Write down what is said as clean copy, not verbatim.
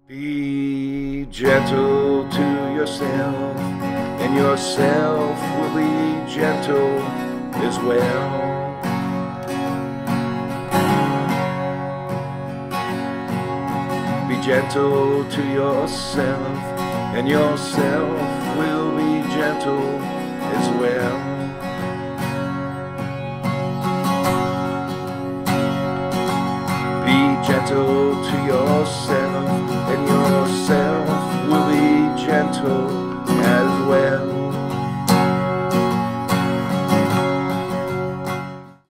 Be gentle to yourself, and yourself will be gentle as well. Be gentle to yourself, and yourself